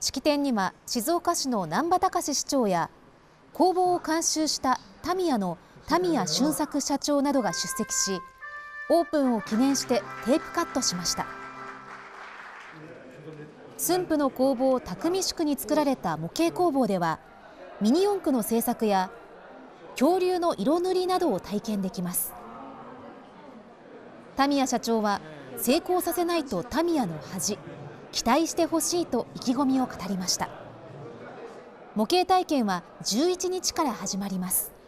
式典には静岡市の難波隆市長や工房を監修したタミヤの田宮俊作社長などが出席し、オープンを記念してテープカットしました。駿府の工房匠宿に作られた模型工房では、ミニ四駆の製作や恐竜の色塗りなどを体験できます。田宮社長は、成功させないとタミヤの恥、期待してほしいと意気込みを語りました。模型体験は11日から始まります。